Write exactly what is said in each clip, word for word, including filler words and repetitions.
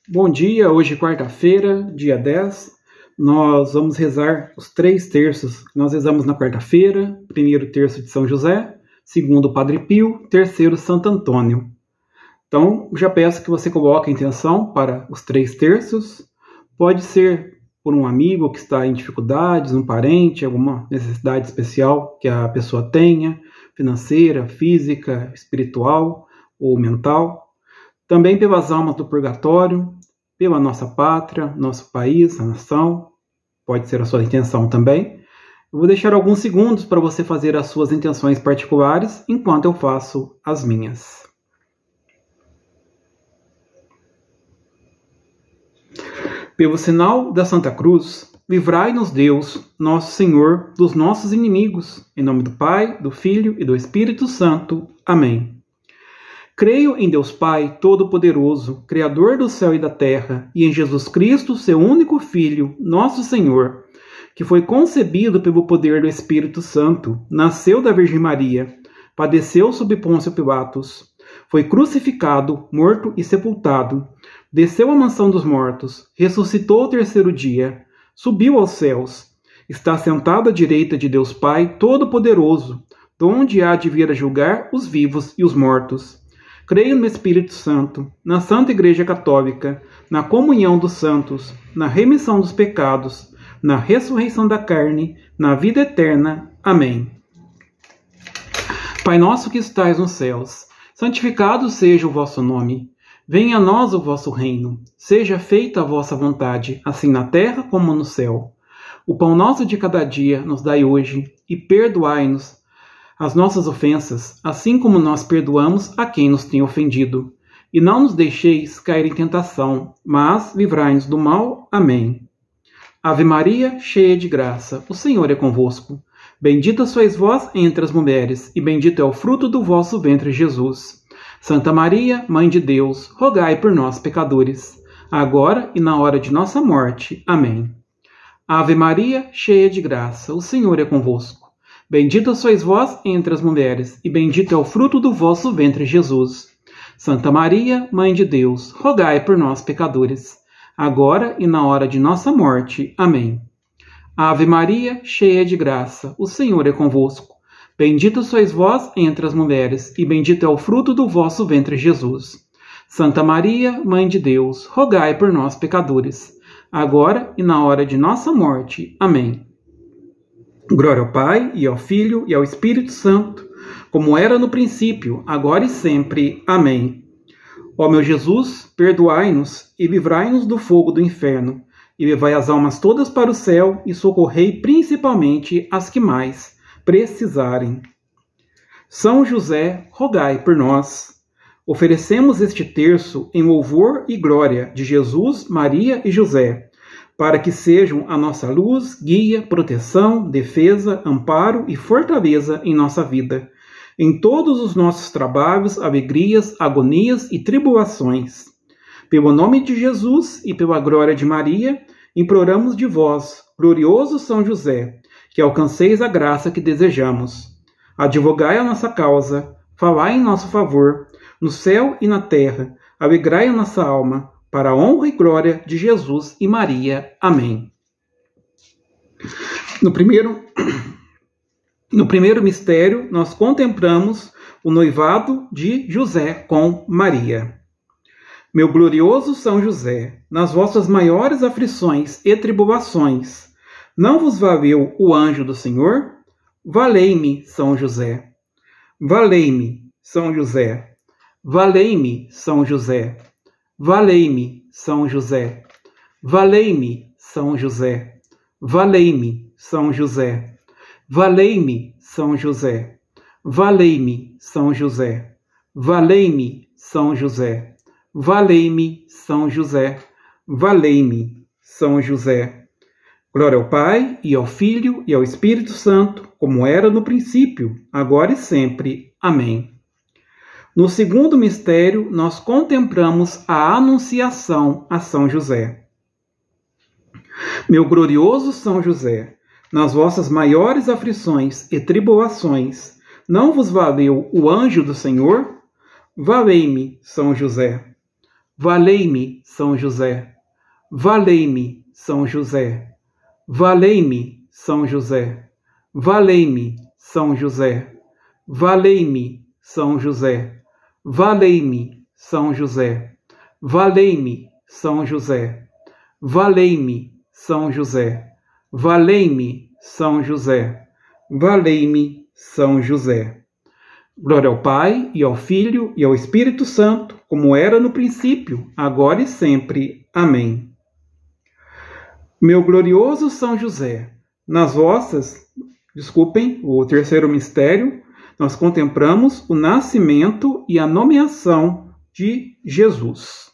Bom dia, hoje quarta-feira, dia dez, nós vamos rezar os três terços que nós rezamos na quarta-feira, primeiro terço de São José, segundo Padre Pio, terceiro Santo Antônio. Então, já peço que você coloque a intenção para os três terços, pode ser por um amigo que está em dificuldades, um parente, alguma necessidade especial que a pessoa tenha, financeira, física, espiritual ou mental. Também pelas almas do purgatório, pela nossa pátria, nosso país, a nação, pode ser a sua intenção também. Eu vou deixar alguns segundos para você fazer as suas intenções particulares, enquanto eu faço as minhas. Pelo sinal da Santa Cruz, livrai-nos Deus, nosso Senhor, dos nossos inimigos, em nome do Pai, do Filho e do Espírito Santo. Amém. Creio em Deus Pai Todo-Poderoso, Criador do céu e da terra, e em Jesus Cristo, seu único Filho, nosso Senhor, que foi concebido pelo poder do Espírito Santo, nasceu da Virgem Maria, padeceu sob Pôncio Pilatos, foi crucificado, morto e sepultado, desceu à mansão dos mortos, ressuscitou ao terceiro dia, subiu aos céus, está sentado à direita de Deus Pai Todo-Poderoso, donde há de vir a julgar os vivos e os mortos. Creio no Espírito Santo, na Santa Igreja Católica, na comunhão dos santos, na remissão dos pecados, na ressurreição da carne, na vida eterna. Amém. Pai nosso que estais nos céus, santificado seja o vosso nome. Venha a nós o vosso reino. Seja feita a vossa vontade, assim na terra como no céu. O pão nosso de cada dia nos dai hoje, e perdoai-nos as nossas ofensas, assim como nós perdoamos a quem nos tem ofendido. E não nos deixeis cair em tentação, mas livrai-nos do mal. Amém. Ave Maria, cheia de graça, o Senhor é convosco. Bendita sois vós entre as mulheres, e bendito é o fruto do vosso ventre, Jesus. Santa Maria, Mãe de Deus, rogai por nós, pecadores, agora e na hora de nossa morte. Amém. Ave Maria, cheia de graça, o Senhor é convosco. Bendita sois vós entre as mulheres, e bendito é o fruto do vosso ventre, Jesus. Santa Maria, Mãe de Deus, rogai por nós, pecadores, agora e na hora de nossa morte. Amém. Ave Maria, cheia de graça, o Senhor é convosco. Bendita sois vós entre as mulheres, e bendito é o fruto do vosso ventre, Jesus. Santa Maria, Mãe de Deus, rogai por nós, pecadores, agora e na hora de nossa morte. Amém. Glória ao Pai, e ao Filho, e ao Espírito Santo, como era no princípio, agora e sempre. Amém. Ó meu Jesus, perdoai-nos e livrai-nos do fogo do inferno, e levai as almas todas para o céu, e socorrei principalmente as que mais precisarem. São José, rogai por nós. Oferecemos este terço em louvor e glória de Jesus, Maria e José, para que sejam a nossa luz, guia, proteção, defesa, amparo e fortaleza em nossa vida, em todos os nossos trabalhos, alegrias, agonias e tribulações. Pelo nome de Jesus e pela glória de Maria, imploramos de vós, glorioso São José, que alcanceis a graça que desejamos. Advogai a nossa causa, falai em nosso favor, no céu e na terra, alegrai a nossa alma, para a honra e glória de Jesus e Maria. Amém. No primeiro, no primeiro mistério, nós contemplamos o noivado de José com Maria. Meu glorioso São José, nas vossas maiores aflições e tribulações, não vos valeu o anjo do Senhor? Valei-me, São José. Valei-me, São José. Valei-me, São José. Valei-me, São José. Valei-me, São José. Valei-me, São José. Valei-me, São José. Valei-me, São José. Valei-me, São José. Valei-me, São José. Valei-me, São José. Glória ao Pai, e ao Filho, e ao Espírito Santo, como era no princípio, agora e sempre. Amém. No segundo mistério, nós contemplamos a anunciação a São José. Meu glorioso São José, nas vossas maiores aflições e tribulações, não vos valeu o anjo do Senhor? Valei-me, São José. Valei-me, São José. Valei-me, São José. Valei-me, São José. Valei-me, São José. Valei-me, São José. Valei-me, São José. Valei-me, São José. Valei-me, São José. Valei-me, São José. Valei-me, São José. Glória ao Pai, e ao Filho, e ao Espírito Santo, como era no princípio, agora e sempre. Amém. Meu glorioso São José, nas vossas, desculpem, o terceiro mistério, nós contemplamos o nascimento e a nomeação de Jesus.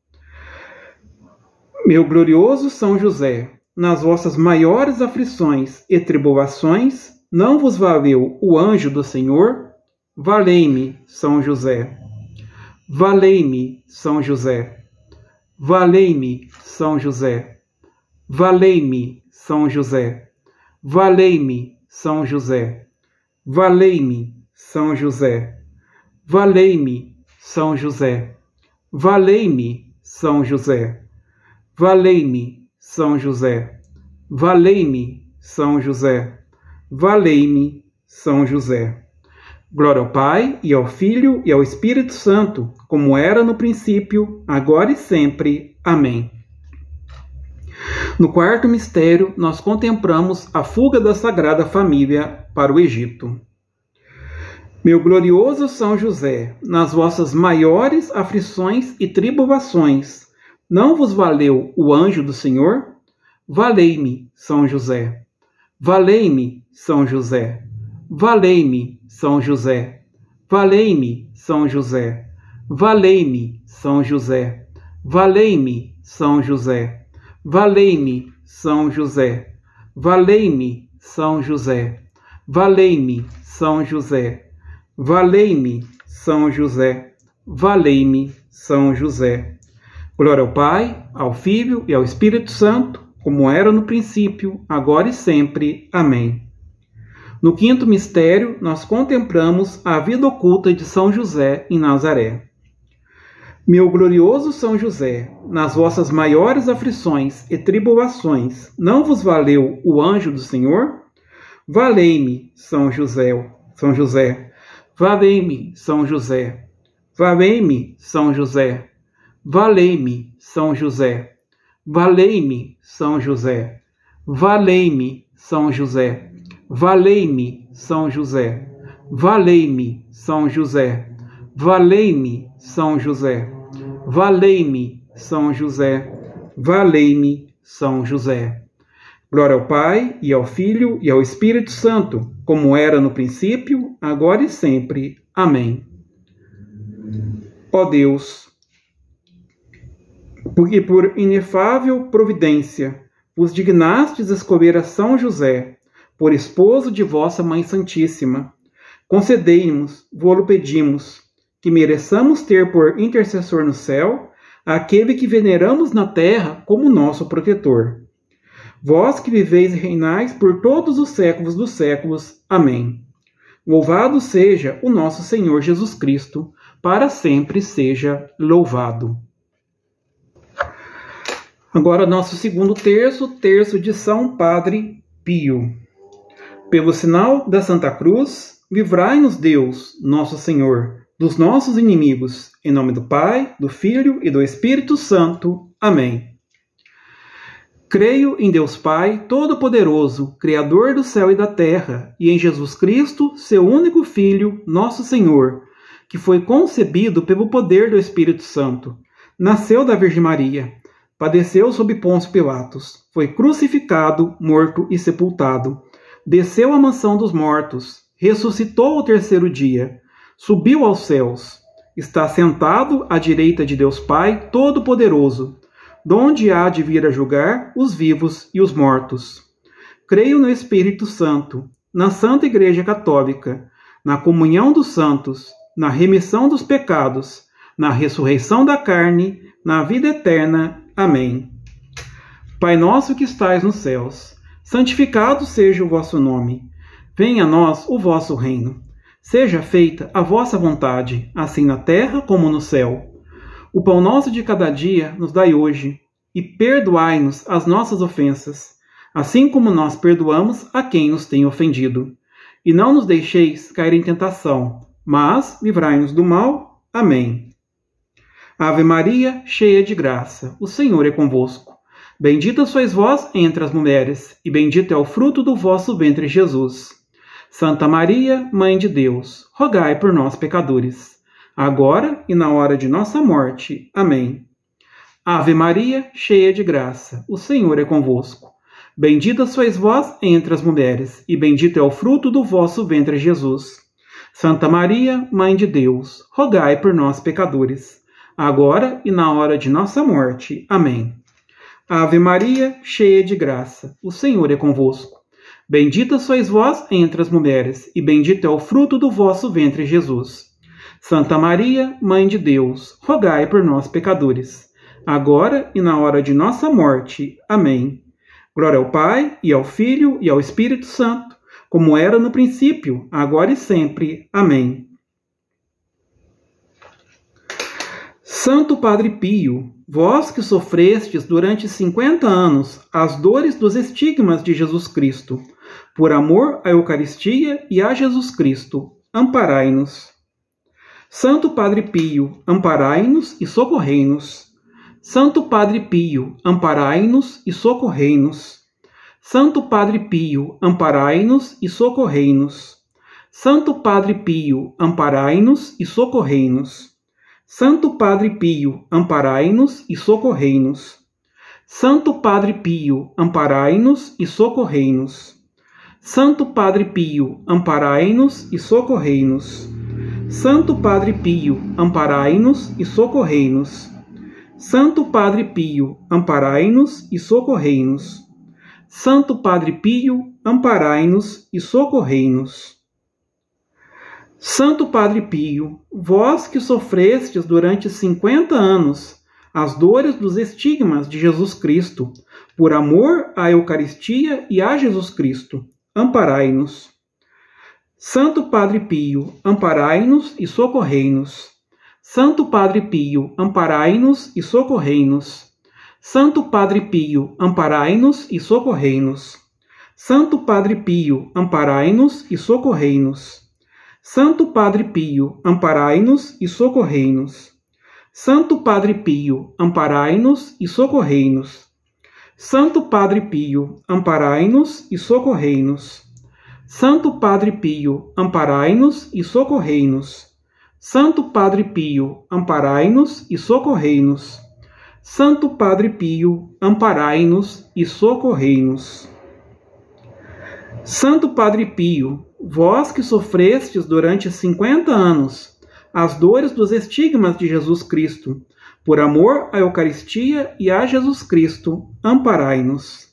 Meu glorioso São José, nas vossas maiores aflições e tribulações, não vos valeu o anjo do Senhor? Valei-me, São José. Valei-me, São José. Valei-me, São José. Valei-me, São José. Valei-me, São José. Valei-me, São José. Valei-me, São José. Valei-me, São José. Valei-me, São José. Valei-me, São José. Valei-me, São José. Glória ao Pai, e ao Filho, e ao Espírito Santo, como era no princípio, agora e sempre. Amém. No quarto mistério, nós contemplamos a fuga da Sagrada Família para o Egito. Meu glorioso São José, nas vossas maiores aflições e tribulações, não vos valeu o anjo do Senhor? Valei-me, São José. Valei-me, São José. Valei-me, São José. Valei-me, São José. Valei-me, São José. Valei-me, São José. Valei-me, São José. Valei-me, São José. Valei-me, São José. Valei-me, São José. Valei-me, São José. Glória ao Pai, ao Filho e ao Espírito Santo, como era no princípio, agora e sempre. Amém. No quinto mistério, nós contemplamos a vida oculta de São José em Nazaré. Meu glorioso São José, nas vossas maiores aflições e tribulações, não vos valeu o anjo do Senhor? Valei-me, São José. São José. Valei-me, São José. Valei-me, São José. Valei-me, São José. Valei-me, São José. Valei-me, São José. Valei-me, São José. Valei-me, São José. Valei-me, São José. Valei-me, São José. Valei-me, São José. Glória ao Pai, e ao Filho, e ao Espírito Santo, como era no princípio, agora e sempre. Amém. Ó Deus, porque por inefável providência vos dignastes escolher a São José, por esposo de vossa Mãe Santíssima, concedei-nos, vô-lo pedimos, que mereçamos ter por intercessor no céu aquele que veneramos na terra como nosso protetor. Vós que viveis e reinais por todos os séculos dos séculos. Amém. Louvado seja o nosso Senhor Jesus Cristo, para sempre seja louvado. Agora nosso segundo terço, terço de São Padre Pio. Pelo sinal da Santa Cruz, livrai-nos Deus, nosso Senhor, dos nossos inimigos, em nome do Pai, do Filho e do Espírito Santo. Amém. Creio em Deus Pai, Todo-Poderoso, Criador do céu e da terra, e em Jesus Cristo, seu único Filho, nosso Senhor, que foi concebido pelo poder do Espírito Santo, nasceu da Virgem Maria, padeceu sob Pôncio Pilatos, foi crucificado, morto e sepultado, desceu à mansão dos mortos, ressuscitou ao terceiro dia, subiu aos céus, está sentado à direita de Deus Pai Todo-Poderoso, donde há de vir a julgar os vivos e os mortos. Creio no Espírito Santo, na Santa Igreja Católica, na comunhão dos santos, na remissão dos pecados, na ressurreição da carne, na vida eterna. Amém. Pai nosso que estais nos céus, santificado seja o vosso nome. Venha a nós o vosso reino. Seja feita a vossa vontade, assim na terra como no céu. O pão nosso de cada dia nos dai hoje, e perdoai-nos as nossas ofensas, assim como nós perdoamos a quem nos tem ofendido. E não nos deixeis cair em tentação, mas livrai-nos do mal. Amém. Ave Maria, cheia de graça, o Senhor é convosco. Bendita sois vós entre as mulheres, e bendito é o fruto do vosso ventre, Jesus. Santa Maria, Mãe de Deus, rogai por nós, pecadores, agora e na hora de nossa morte. Amém. Ave Maria, cheia de graça, o Senhor é convosco. Bendita sois vós entre as mulheres, e bendito é o fruto do vosso ventre, Jesus. Santa Maria, Mãe de Deus, rogai por nós, pecadores, agora e na hora de nossa morte. Amém. Ave Maria, cheia de graça, o Senhor é convosco. Bendita sois vós entre as mulheres, e bendito é o fruto do vosso ventre, Jesus. Santa Maria, Mãe de Deus, rogai por nós, pecadores, agora e na hora de nossa morte. Amém. Glória ao Pai, e ao Filho, e ao Espírito Santo, como era no princípio, agora e sempre. Amém. Santo Padre Pio, vós que sofrestes durante cinquenta anos as dores dos estigmas de Jesus Cristo, por amor à Eucaristia e a Jesus Cristo, amparai-nos. Santo Padre Pio, amparai-nos e socorrei-nos. Santo Padre Pio, amparai-nos e socorrei-nos. Santo Padre Pio, amparai-nos e socorrei-nos. Santo Padre Pio, amparai-nos e socorrei-nos. Santo Padre Pio, amparai-nos e socorrei-nos. Santo Padre Pio, amparai-nos e socorrei-nos. Santo Padre Pio, amparai-nos e socorrei-nos. Santo Padre Pio, amparai-nos e socorrei-nos. Santo Padre Pio, amparai-nos e socorrei-nos. Santo Padre Pio, amparai-nos e socorrei-nos. Santo Padre Pio, vós que sofrestes durante cinquenta anos as dores dos estigmas de Jesus Cristo, por amor à Eucaristia e a Jesus Cristo, amparai-nos. Santo Padre Pio, amparai-nos e socorrei-nos. Santo Padre Pio, amparai-nos e socorrei-nos. Santo Padre Pio, amparai-nos e socorrei-nos. Santo Padre Pio, amparai-nos e socorrei-nos. Santo Padre Pio, amparai-nos e socorrei-nos. Santo Padre Pio, amparai-nos e socorrei-nos. Santo Padre Pio, amparai-nos e socorrei-nos. Santo Padre Pio, amparai-nos e socorrei-nos. Santo Padre Pio, amparai-nos e socorrei-nos. Santo Padre Pio, amparai-nos e socorrei-nos. Santo Padre Pio, vós que sofrestes durante cinquenta anos as dores dos estigmas de Jesus Cristo, por amor à Eucaristia e a Jesus Cristo, amparai-nos.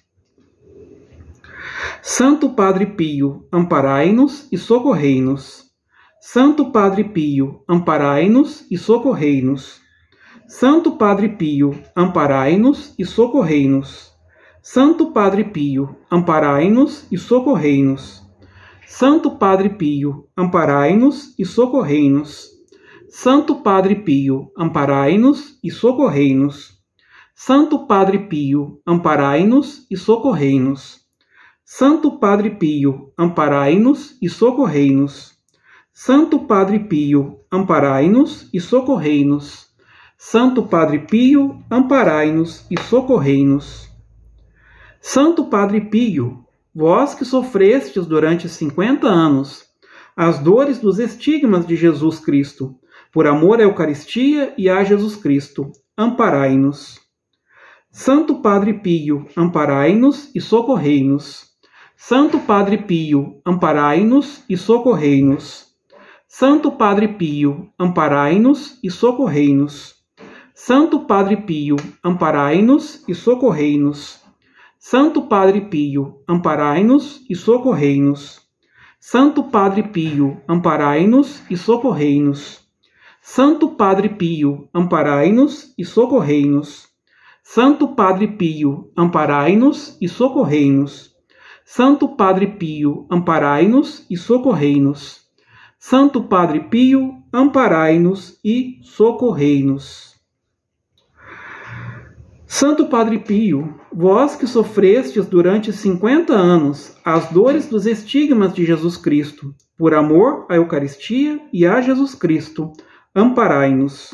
Santo Padre Pio, amparai-nos e socorrei-nos. Santo Padre Pio, amparai-nos e socorrei-nos. Santo Padre Pio, amparai-nos e socorrei-nos. Santo Padre Pio, amparai-nos e socorrei-nos. Santo Padre Pio, amparai-nos e socorrei-nos. Santo Padre Pio, amparai-nos e socorrei-nos. Santo Padre Pio, amparai-nos e socorrei-nos. Santo Padre Pio, amparai-nos e socorrei-nos. Santo Padre Pio, amparai-nos e socorrei-nos. Santo Padre Pio, amparai-nos e socorrei-nos. Santo Padre Pio, vós que sofrestes durante cinquenta anos as dores dos estigmas de Jesus Cristo, por amor à Eucaristia e a Jesus Cristo, amparai-nos. Santo Padre Pio, amparai-nos e socorrei-nos. Santo Padre Pio, amparai-nos e socorrei-nos. Santo Padre Pio, amparai-nos e socorrei-nos. Santo Padre Pio, amparai-nos e socorrei-nos. Santo Padre Pio, amparai-nos e socorrei-nos. Santo Padre Pio, amparai-nos e socorrei-nos. Santo Padre Pio, amparai-nos e socorrei-nos. Santo Padre Pio, amparai-nos e socorrei-nos. Santo Padre Pio, amparai-nos e socorrei-nos. Santo Padre Pio, amparai-nos e socorrei-nos. Santo Padre Pio, vós que sofrestes durante cinquenta anos as dores dos estigmas de Jesus Cristo, por amor à Eucaristia e a Jesus Cristo, amparai-nos.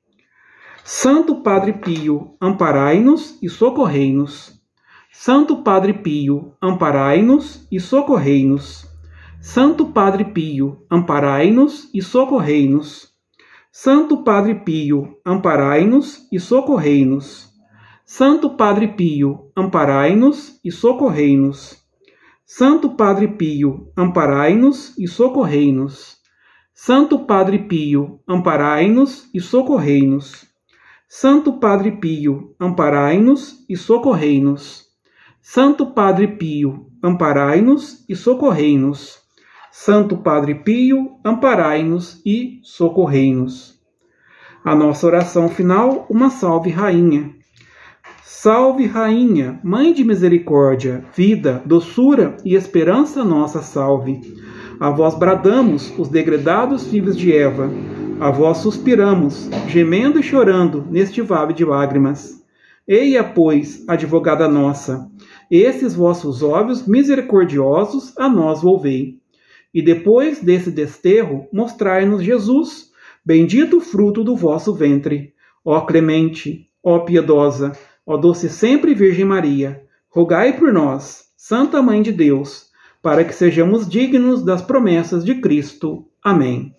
Santo Padre Pio, amparai-nos e socorrei-nos. Santo Padre Pio, amparai-nos e socorrei-nos. Santo Padre Pio, amparai-nos e socorrei-nos. Santo Padre Pio, amparai-nos e socorrei-nos. Santo Padre Pio, amparai-nos e socorrei-nos. Santo Padre Pio, amparai-nos e socorrei-nos. Santo Padre Pio, amparai-nos e socorrei-nos. Santo Padre Pio, amparai-nos e socorrei-nos. Santo Padre Pio, amparai-nos e socorrei-nos. Santo Padre Pio, amparai-nos e socorrei-nos. A nossa oração final, uma salve rainha. Salve rainha, mãe de misericórdia, vida, doçura e esperança nossa salve. A vós bradamos, os degredados filhos de Eva. A vós suspiramos, gemendo e chorando neste vale de lágrimas. Eia, pois, advogada nossa, esses vossos olhos misericordiosos a nós volvei. E depois desse desterro, mostrai-nos Jesus, bendito fruto do vosso ventre. Ó clemente, ó piedosa, ó doce sempre Virgem Maria, rogai por nós, Santa Mãe de Deus, para que sejamos dignos das promessas de Cristo. Amém.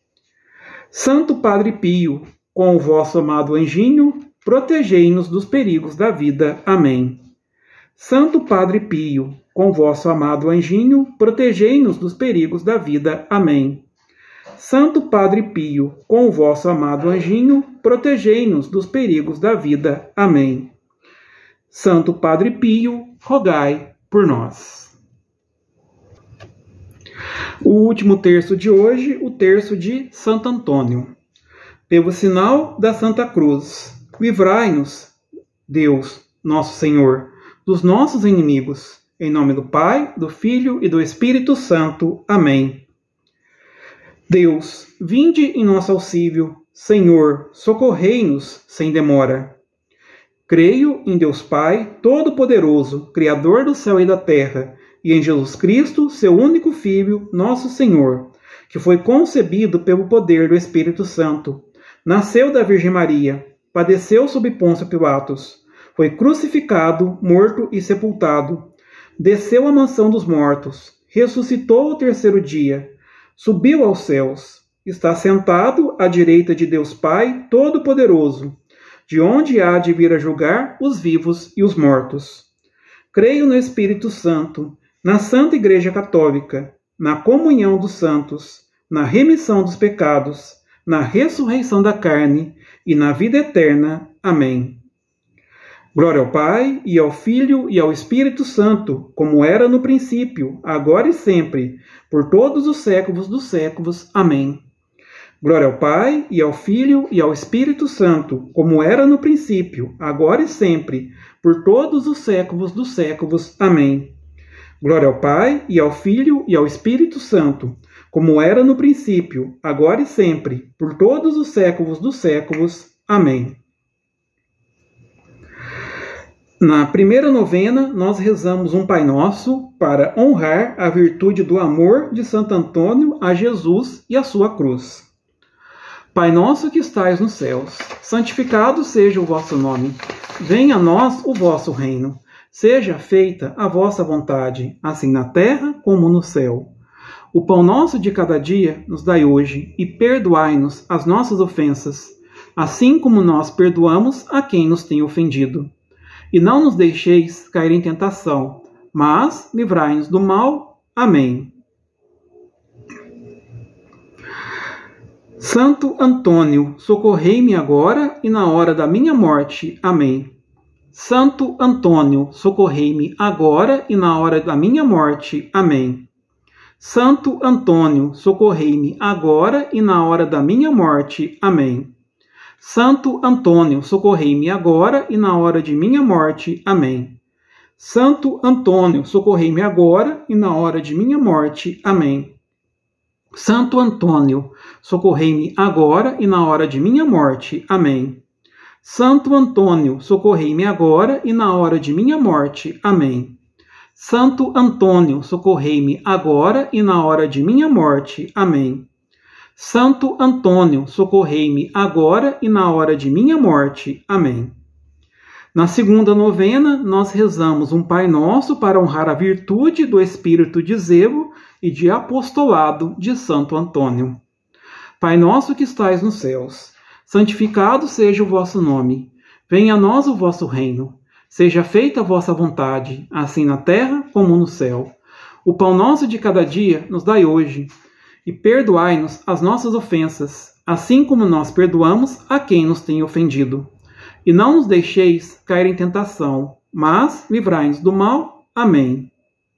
Santo Padre Pio, com o vosso amado anjinho, protegei-nos dos perigos da vida. Amém. Santo Padre Pio, com vosso amado anjinho, protegei-nos dos perigos da vida. Amém. Santo Padre Pio, com o vosso amado anjinho, protegei-nos dos perigos da vida. Amém. Santo Padre Pio, rogai por nós. O último terço de hoje, o terço de Santo Antônio. Pelo sinal da Santa Cruz, livrai-nos, Deus, nosso Senhor, dos nossos inimigos. Em nome do Pai, do Filho e do Espírito Santo. Amém. Deus, vinde em nosso auxílio. Senhor, socorrei-nos sem demora. Creio em Deus Pai, Todo-Poderoso, Criador do céu e da terra, e em Jesus Cristo, seu único Filho, nosso Senhor, que foi concebido pelo poder do Espírito Santo. Nasceu da Virgem Maria, padeceu sob Pôncio Pilatos, foi crucificado, morto e sepultado. Desceu à mansão dos mortos, ressuscitou ao terceiro dia, subiu aos céus, está sentado à direita de Deus Pai Todo-Poderoso, de onde há de vir a julgar os vivos e os mortos. Creio no Espírito Santo, na Santa Igreja Católica, na comunhão dos santos, na remissão dos pecados, na ressurreição da carne e na vida eterna. Amém. Glória ao Pai, e ao Filho, e ao Espírito Santo, como era no princípio, agora e sempre, por todos os séculos dos séculos. Amém. Glória ao Pai, e ao Filho, e ao Espírito Santo, como era no princípio, agora e sempre, por todos os séculos dos séculos. Amém. Glória ao Pai, e ao Filho, e ao Espírito Santo, como era no princípio, agora e sempre, por todos os séculos dos séculos. Amém. Na primeira novena, nós rezamos um Pai Nosso para honrar a virtude do amor de Santo Antônio a Jesus e a sua cruz. Pai nosso que estais nos céus, santificado seja o vosso nome. Venha a nós o vosso reino. Seja feita a vossa vontade, assim na terra como no céu. O pão nosso de cada dia nos dai hoje, e perdoai-nos as nossas ofensas, assim como nós perdoamos a quem nos tem ofendido. E não nos deixeis cair em tentação, mas livrai-nos do mal. Amém. Santo Antônio, socorrei-me agora e na hora da minha morte. Amém. Santo Antônio, socorrei-me agora e na hora da minha morte. Amém. Santo Antônio, socorrei-me agora e na hora da minha morte. Amém. Santo Antônio, socorrei-me agora e na hora de minha morte. Amém. Santo Antônio, socorrei-me agora e na hora de minha morte. Amém. Santo Antônio, socorrei-me agora e na hora de minha morte. Amém. Santo Antônio, socorrei-me agora e na hora de minha morte. Amém. Santo Antônio, socorrei-me agora e na hora de minha morte. Amém. Santo Antônio, socorrei-me agora e na hora de minha morte. Amém. Na segunda novena, nós rezamos um Pai Nosso para honrar a virtude do espírito de zelo e de apostolado de Santo Antônio. Pai nosso que estais nos céus, santificado seja o vosso nome. Venha a nós o vosso reino. Seja feita a vossa vontade, assim na terra como no céu. O pão nosso de cada dia nos dai hoje. E perdoai-nos as nossas ofensas, assim como nós perdoamos a quem nos tem ofendido. E não nos deixeis cair em tentação, mas livrai-nos do mal. Amém.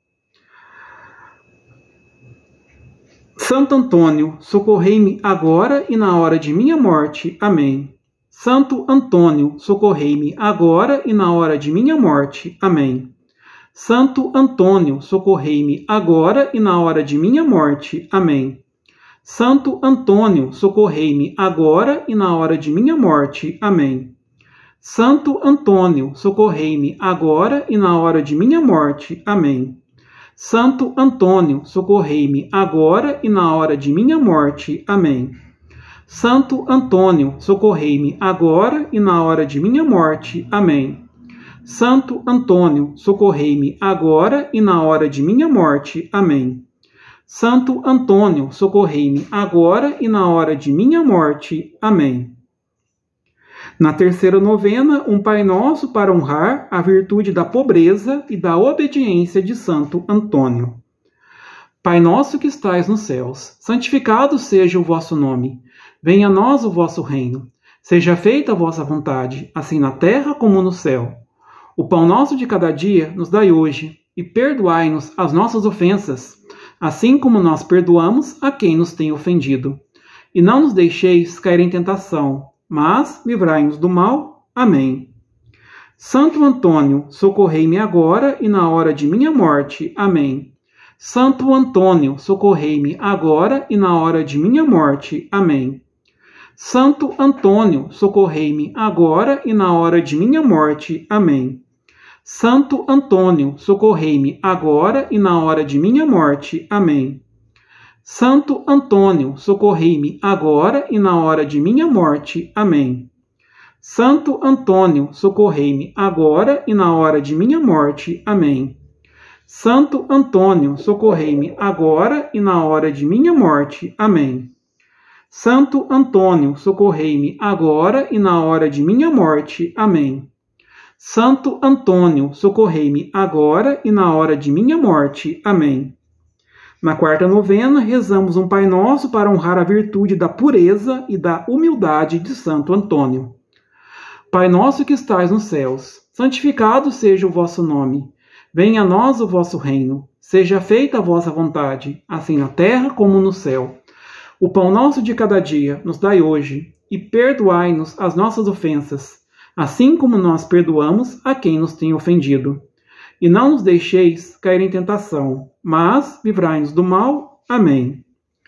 Santo Antônio, socorrei-me agora e na hora de minha morte. Amém. Santo Antônio, socorrei-me agora e na hora de minha morte. Amém. Santo Antônio, socorrei-me agora e na hora de minha morte. Amém. Santo Antônio, socorrei-me agora e na hora de minha morte. Amém. Santo Antônio, socorrei-me agora e na hora de minha morte. Amém. Santo Antônio, socorrei-me agora e na hora de minha morte. Amém. Santo Antônio, socorrei-me agora e na hora de minha morte. Amém. Santo Antônio, socorrei-me agora e na hora de minha morte. Amém. Santo Antônio, socorrei-me agora e na hora de minha morte. Amém. Na terceira novena, um Pai Nosso para honrar a virtude da pobreza e da obediência de Santo Antônio. Pai nosso que estais nos céus, santificado seja o vosso nome. Venha a nós o vosso reino. Seja feita a vossa vontade, assim na terra como no céu. O pão nosso de cada dia nos dai hoje, e perdoai-nos as nossas ofensas, assim como nós perdoamos a quem nos tem ofendido. E não nos deixeis cair em tentação, mas livrai-nos do mal. Amém. Santo Antônio, socorrei-me agora e na hora de minha morte. Amém. Santo Antônio, socorrei-me agora e na hora de minha morte. Amém. Santo Antônio, socorrei-me agora e na hora de minha morte. Amém. Santo Antônio, socorrei-me agora e na hora de minha morte. Amém. Santo Antônio, socorrei-me agora e na hora de minha morte. Amém. Santo Antônio, socorrei-me agora e na hora de minha morte. Amém. Santo Antônio, socorrei-me agora e na hora de minha morte. Amém. Santo Antônio, socorrei-me agora e na hora de minha morte. Amém. Santo Antônio, socorrei-me agora e na hora de minha morte. Amém. Na quarta novena, rezamos um Pai Nosso para honrar a virtude da pureza e da humildade de Santo Antônio. Pai nosso que estais nos céus, santificado seja o vosso nome. Venha a nós o vosso reino. Seja feita a vossa vontade, assim na terra como no céu. O pão nosso de cada dia nos dai hoje, e perdoai-nos as nossas ofensas, assim como nós perdoamos a quem nos tem ofendido. E não nos deixeis cair em tentação, mas livrai-nos do mal. Amém.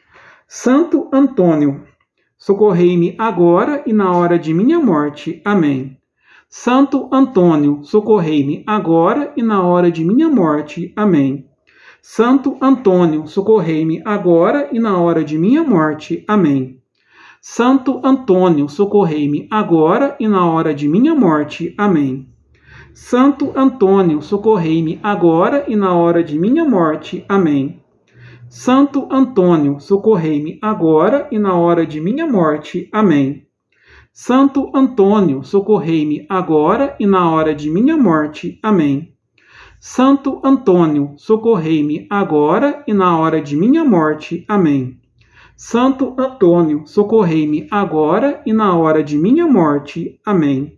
Santo Antônio, socorrei-me agora e na hora de minha morte. Amém. Santo Antônio, socorrei-me agora e na hora de minha morte. Amém. Santo Antônio, socorrei-me agora e na hora de minha morte. Amém. Santo Antônio, socorrei-me agora e na hora de minha morte. Amém. Santo Antônio, socorrei-me agora e na hora de minha morte. Amém. Santo Antônio, socorrei-me agora e na hora de minha morte. Amém. Santo Antônio, socorrei-me agora e na hora de minha morte. Amém. Santo Antônio, socorrei-me agora e na hora de minha morte. Amém. Santo Antônio, socorrei-me agora e na hora de minha morte. Amém.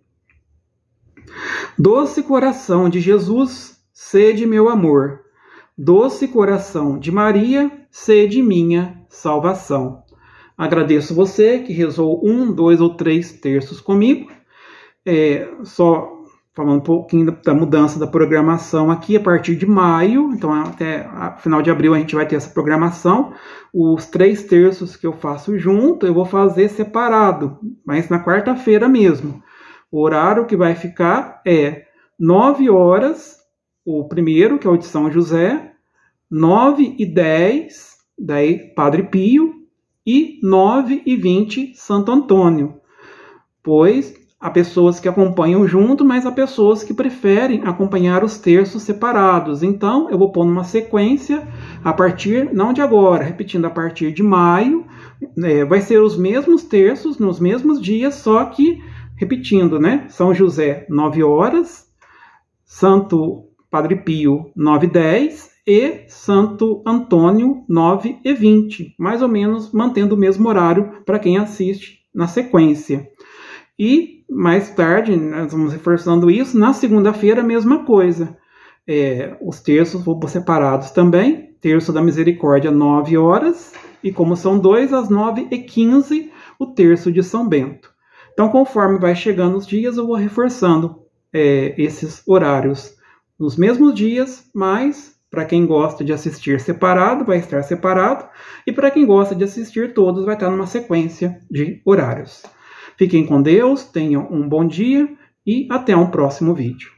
Doce coração de Jesus, sede meu amor. Doce coração de Maria, sede minha salvação. Agradeço você que rezou um, dois ou três terços comigo. É, só falando um pouquinho da mudança da programação aqui a partir de maio. Então até final de abril a gente vai ter essa programação. Os três terços que eu faço junto, eu vou fazer separado, mas na quarta-feira mesmo. O horário que vai ficar é nove horas, o primeiro, que é o de São José, nove e dez, daí Padre Pio, e nove e vinte, Santo Antônio. Pois há pessoas que acompanham junto, mas há pessoas que preferem acompanhar os terços separados. Então, eu vou pôr numa sequência, a partir, não de agora, repetindo, a partir de maio, é, vai ser os mesmos terços, nos mesmos dias, só que, repetindo, né? São José, nove horas, Santo Padre Pio, nove e dez, e Santo Antônio, nove e vinte, mais ou menos mantendo o mesmo horário para quem assiste na sequência. E mais tarde, nós vamos reforçando isso, na segunda-feira a mesma coisa. É, os terços vão separados também, terço da misericórdia, nove horas, e como são dois, às nove e quinze, o terço de São Bento. Então, conforme vai chegando os dias, eu vou reforçando é, esses horários nos mesmos dias, mas para quem gosta de assistir separado, vai estar separado, e para quem gosta de assistir todos, vai estar numa sequência de horários. Fiquem com Deus, tenham um bom dia e até um próximo vídeo.